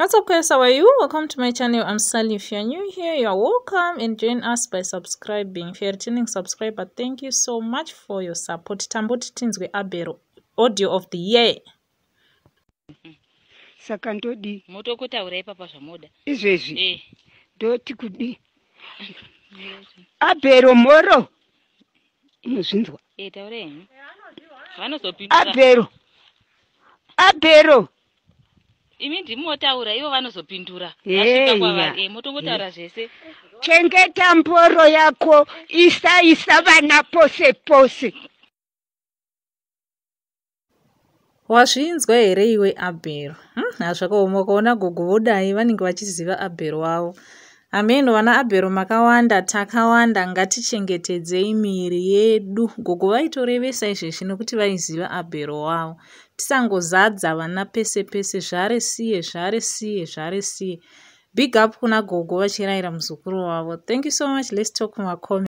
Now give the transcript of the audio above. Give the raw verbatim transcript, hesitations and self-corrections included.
What's up guys, how are you? Welcome to my channel. I'm Sally. If you're new here, you're welcome and join us by subscribing. If you're a returning subscriber, thank you so much for your support. Tamboti tinzwe Abhero, audio of the year. Saka ndodi motokotaura ipapa zvamoda izvezvi eh ndoti kudi Abhero Mhoro unozvinzwa eh taurei vanozopindura Abhero Abhero imi ndimotaura ivo vanozopindura Hey, kwavari eh motongotaura zvese chengeta mboro yako isa isa vana pose pose. Wazvinzwa here iwe Abhero? Hmm, hazvakaoma kuona gogo vodai vanenge vachiziva Abhero wavo. Ameno vana Abhero makawanda, takawanda, ngatichengetedzei miri yedu. Gogo vaitorevesa izvezvi nokuti vaiziva Abhero wavo. Tisangozadza vana pese pese, zvare siye, zvare siye, zvare siye. Big up kuna gogo vachirayira muzukuru wavo. Thank you so much. Let's talk more comments.